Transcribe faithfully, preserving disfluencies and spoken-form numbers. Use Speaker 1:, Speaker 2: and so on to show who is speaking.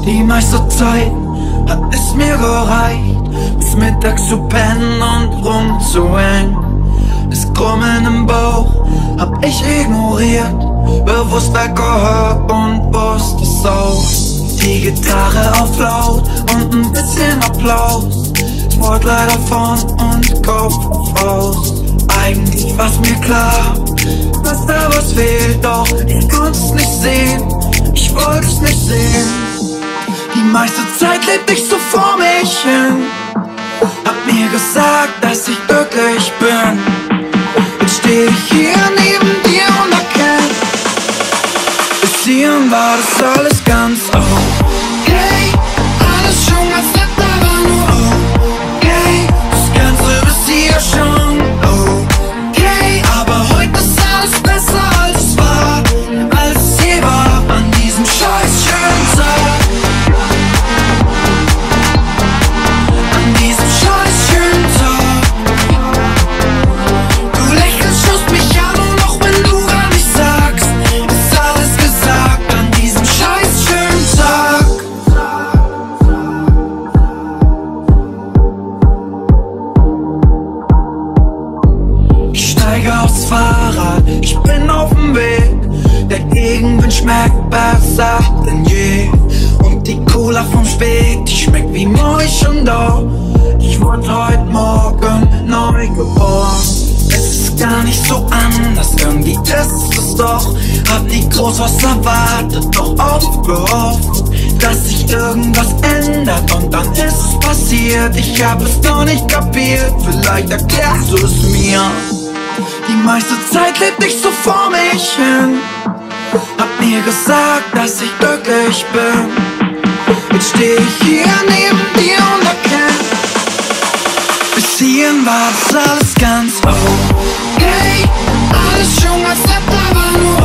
Speaker 1: Die meiste Zeit hat es mir gereicht, bis mittags zu pennen und rumzuhängen. Das Grummeln im Bauch hab ich ignoriert, bewusst weggehört und wusste es auch. Die Gitarre auf laut und ein bisschen Applaus. Ich wollte leider von und Kopf aus. Eigentlich war's mir klar, dass da was fehlt, doch ich konnt's nicht sehen. Ich wollte es nicht sehen. Die meiste Zeit lebte ich so vor mich hin, hab mir gesagt, dass ich glücklich bin. Jetzt steh ich hier neben dir und erkenn, bis hierhin war das alles ganz okay. Alles schon ganz nett, aber nur okay. Das Ganze bis hier schon okay. Aber heute ist alles besser als es war, als es je war an diesem scheiß schönen Tag. An diesem scheiß schönen Tag. Du lächelst, schaust mich an und auch wenn du gar nicht sagst, ist alles gesagt an diesem scheiß schönen Tag. Ich steige aufs Fahrrad, ich bin auf dem Weg. Der Gegenwind schmeckt besser denn je. Und die Cola vom Spät, die schmeckt wie Milch und da. Ich wurde heute Morgen neu geboren. Es ist gar nicht so anders, irgendwie ist es doch. Hab nie groß was erwartet, doch oft gehofft, dass sich irgendwas ändert und dann ist es passiert. Ich hab es noch nicht kapiert, vielleicht erklärst du es mir. Die meiste Zeit lebte ich so vor mich hin, hab mir gesagt, dass ich glücklich bin. Jetzt steh ich hier neben dir und erkenn, bis hierhin war das alles ganz okay. Alles schon ganz nett, aber nur